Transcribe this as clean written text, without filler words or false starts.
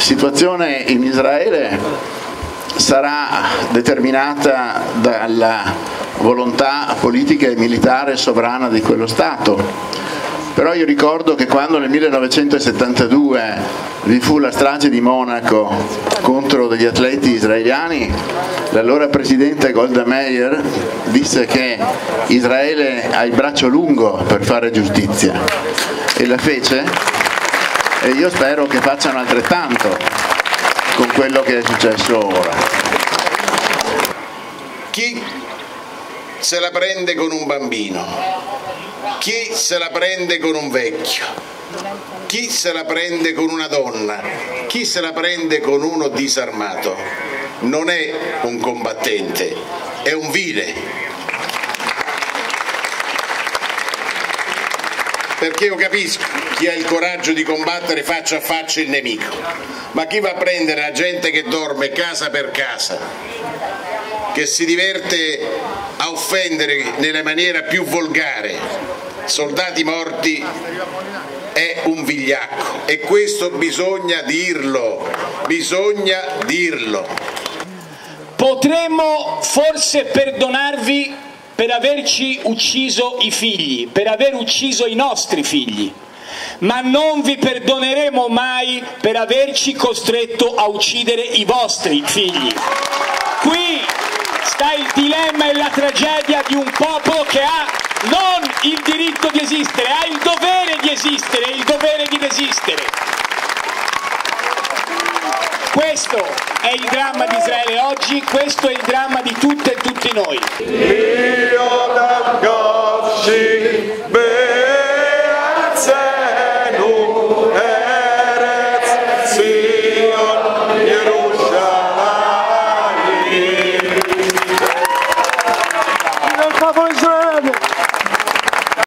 situazione in Israele sarà determinata dalla volontà politica e militare sovrana di quello Stato. Però io ricordo che quando nel 1972 vi fu la strage di Monaco contro degli atleti israeliani, l'allora presidente Golda Meir disse che Israele ha il braccio lungo per fare giustizia, e la fece, e io spero che facciano altrettanto con quello che è successo ora. Chi se la prende con un bambino? Chi se la prende con un vecchio? Chi se la prende con una donna? Chi se la prende con uno disarmato? Non è un combattente, è un vile. Perché io capisco chi ha il coraggio di combattere faccia a faccia il nemico, ma chi va a prendere la gente che dorme casa per casa, che si diverte a offendere nella maniera più volgare soldati morti, è un vigliacco, e questo bisogna dirlo, bisogna dirlo. Potremmo forse perdonarvi per averci ucciso i figli, per aver ucciso i nostri figli, ma non vi perdoneremo mai per averci costretto a uccidere i vostri figli. Qui sta il dilemma e la tragedia di un popolo che ha non il diritto di esistere, ha il dovere di esistere, il dovere di resistere. Questo è il dramma di Israele oggi, questo è il dramma di tutte e tutti noi.